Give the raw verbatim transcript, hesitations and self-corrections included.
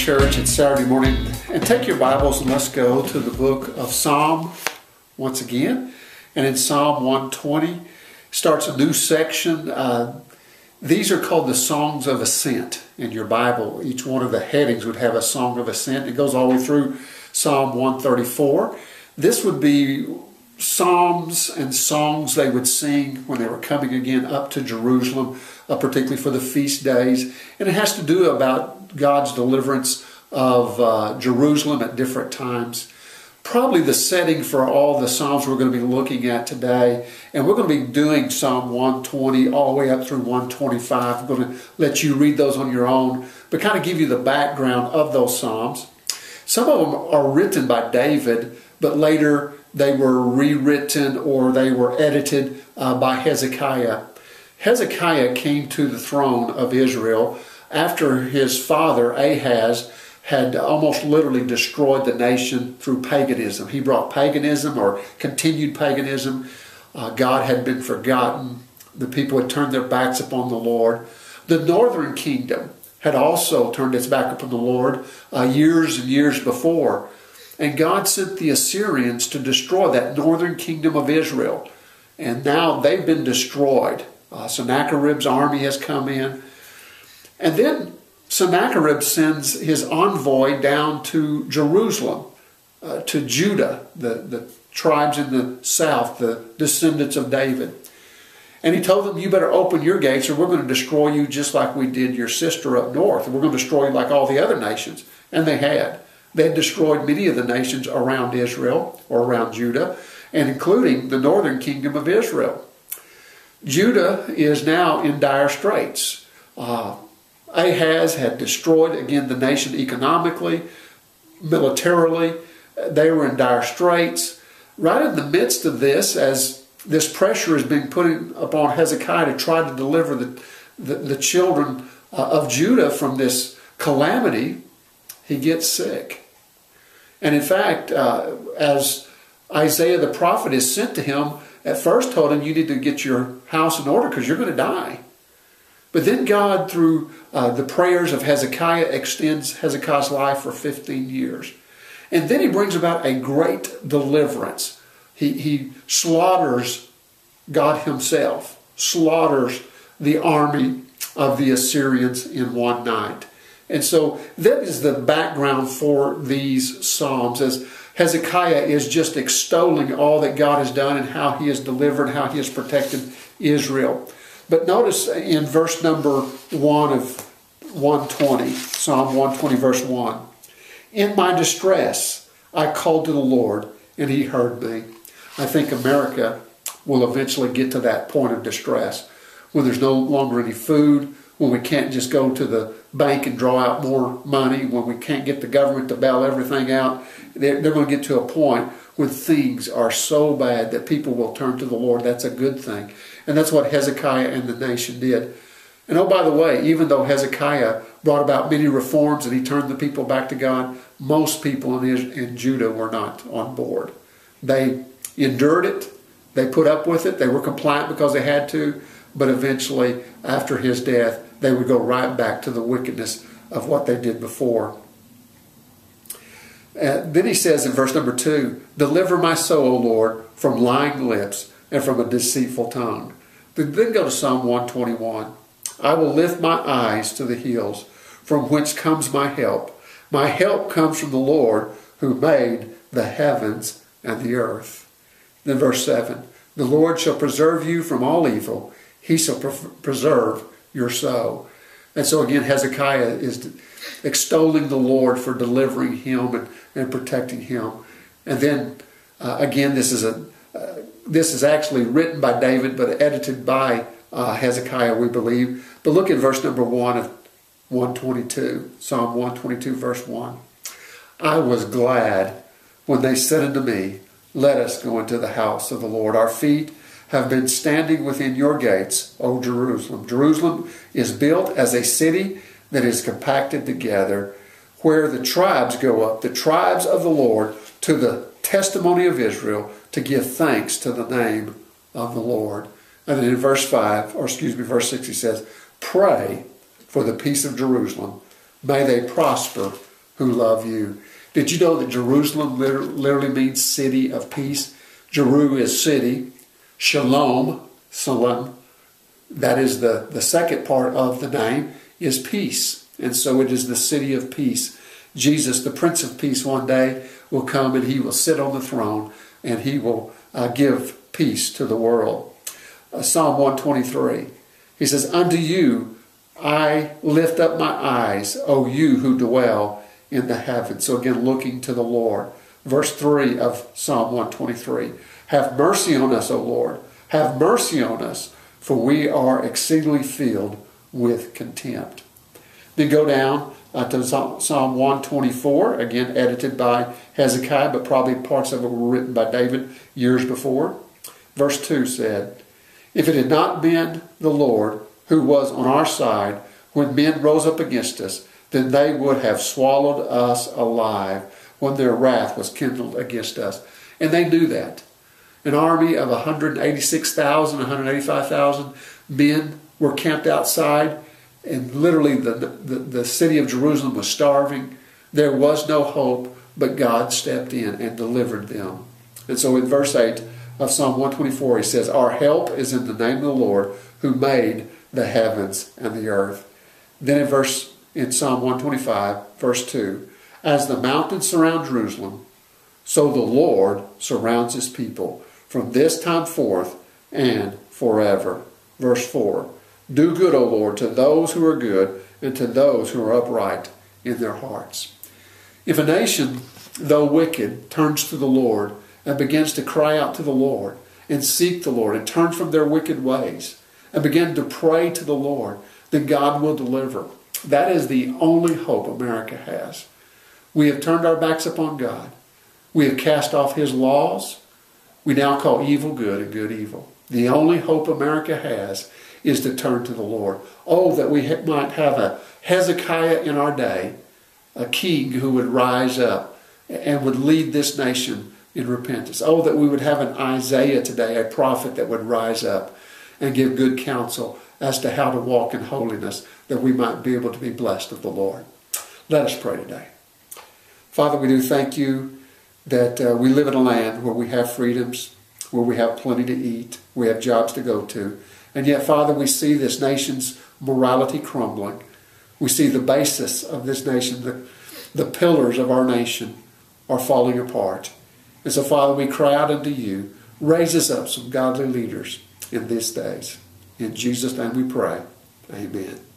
church. It's Saturday morning. And take your Bibles and let's go to the book of Psalm once again. And in Psalm one twenty starts a new section. Uh, these are called the Songs of Ascent in your Bible. Each one of the headings would have a Song of Ascent. It goes all the way through Psalm one thirty-four. This would be psalms and songs they would sing when they were coming again up to Jerusalem, uh, particularly for the feast days. And it has to do about God's deliverance of uh, Jerusalem at different times. Probably the setting for all the psalms we're going to be looking at today. And we're going to be doing Psalm one twenty all the way up through one twenty-five. I'm going to let you read those on your own, but kind of give you the background of those psalms. Some of them are written by David, but later they were rewritten or they were edited uh, by Hezekiah. Hezekiah came to the throne of Israel after his father Ahaz had almost literally destroyed the nation through paganism. He brought paganism or continued paganism. Uh, God had been forgotten. The people had turned their backs upon the Lord. The northern kingdom had also turned its back upon the Lord uh, years and years before. And God sent the Assyrians to destroy that northern kingdom of Israel. And now they've been destroyed. Uh, Sennacherib's army has come in. And then Sennacherib sends his envoy down to Jerusalem, uh, to Judah, the, the tribes in the south, the descendants of David. And he told them, you better open your gates or we're going to destroy you just like we did your sister up north. And we're going to destroy you like all the other nations. And they had. They had destroyed many of the nations around Israel or around Judah, and including the northern kingdom of Israel. Judah is now in dire straits. Uh, Ahaz had destroyed, again, the nation economically, militarily. They were in dire straits. Right in the midst of this, as this pressure is being put upon Hezekiah to try to deliver the, the, the children uh, of Judah from this calamity, he gets sick. And in fact, uh, as Isaiah the prophet is sent to him, at first told him, you need to get your house in order because you're going to die. But then God, through uh, the prayers of Hezekiah, extends Hezekiah's life for fifteen years. And then he brings about a great deliverance. He, he slaughters God himself, slaughters the army of the Assyrians in one night. And so that is the background for these psalms, as Hezekiah is just extolling all that God has done and how he has delivered, how he has protected Israel. But notice in verse number one of one twenty, Psalm one twenty verse one, in my distress I called to the Lord and he heard me. I think America will eventually get to that point of distress when there's no longer any food, when we can't just go to the bank and draw out more money, when we can't get the government to bail everything out. They're, they're going to get to a point when things are so bad that people will turn to the Lord. That's a good thing. And that's what Hezekiah and the nation did. And oh, by the way, even though Hezekiah brought about many reforms and he turned the people back to God, most people in, in Judah were not on board. They endured it. They put up with it. They were compliant because they had to. But eventually, after his death, they would go right back to the wickedness of what they did before. Uh, then he says in verse number two, deliver my soul, O Lord, from lying lips and from a deceitful tongue. Then go to Psalm one twenty-one. I will lift my eyes to the hills, from whence comes my help. My help comes from the Lord, who made the heavens and the earth. Then verse seven, the Lord shall preserve you from all evil. He shall pre preserve your soul. And so again, Hezekiah is extolling the Lord for delivering him and, and protecting him. And then uh, again, this is a uh, this is actually written by David, but edited by uh, Hezekiah, we believe. But look at verse number one of one twenty-two, Psalm one twenty-two, verse one. I was glad when they said unto me, let us go into the house of the Lord. Our feet have been standing within your gates, O Jerusalem. Jerusalem is built as a city that is compacted together, where the tribes go up, the tribes of the Lord, to the testimony of Israel, to give thanks to the name of the Lord. And then in verse five, or excuse me, verse six, he says, pray for the peace of Jerusalem. May they prosper who love you. Did you know that Jerusalem literally means city of peace? Jeru is city. Shalom, salam, that is the, the second part of the name, is peace. And so it is the city of peace. Jesus, the Prince of Peace, one day will come and he will sit on the throne and he will uh, give peace to the world. Uh, Psalm one twenty-three, he says, unto you I lift up my eyes, O you who dwell in the heavens. So again, looking to the Lord. Verse three of Psalm one twenty-three, have mercy on us, O Lord. Have mercy on us, for we are exceedingly filled with contempt. Then go down uh, to Psalm one twenty-four, again edited by Hezekiah, but probably parts of it were written by David years before. Verse two said, if it had not been the Lord who was on our side when men rose up against us, then they would have swallowed us alive when their wrath was kindled against us. And they knew that. An army of one hundred eighty-six thousand, one hundred eighty-five thousand men were camped outside, and literally the, the, the city of Jerusalem was starving. There was no hope, but God stepped in and delivered them. And so in verse eight of Psalm one twenty-four, he says, our help is in the name of the Lord who made the heavens and the earth. Then in verse in Psalm one twenty-five, verse two, as the mountains surround Jerusalem, so the Lord surrounds his people from this time forth and forever. Verse four, do good, O Lord, to those who are good and to those who are upright in their hearts. If a nation, though wicked, turns to the Lord and begins to cry out to the Lord and seek the Lord and turn from their wicked ways and begin to pray to the Lord, then God will deliver. That is the only hope America has. We have turned our backs upon God. We have cast off his laws. We now call evil good and good evil. The only hope America has is to turn to the Lord. Oh, that we might have a Hezekiah in our day, a king who would rise up and would lead this nation in repentance. Oh, that we would have an Isaiah today, a prophet that would rise up and give good counsel as to how to walk in holiness, that we might be able to be blessed of the Lord. Let us pray today. Father, we do thank you that uh, we live in a land where we have freedoms, where we have plenty to eat, we have jobs to go to. And yet, Father, we see this nation's morality crumbling. We see the basis of this nation, the, the pillars of our nation are falling apart. And so, Father, we cry out unto you, raise us up some godly leaders in these days. In Jesus' name we pray. Amen.